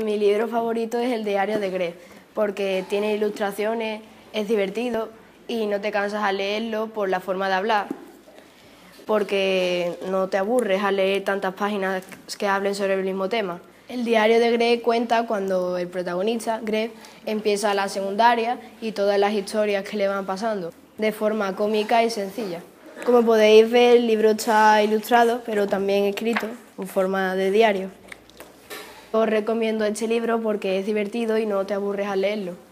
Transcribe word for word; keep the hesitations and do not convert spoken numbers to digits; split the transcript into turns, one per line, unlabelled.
Mi libro favorito es El diario de Greg, porque tiene ilustraciones, es divertido y no te cansas al leerlo por la forma de hablar, porque no te aburres al leer tantas páginas que hablen sobre el mismo tema. El diario de Greg cuenta cuando el protagonista, Greg, empieza la secundaria y todas las historias que le van pasando, de forma cómica y sencilla. Como podéis ver, el libro está ilustrado, pero también escrito en forma de diario. Os recomiendo este libro porque es divertido y no te aburres al leerlo.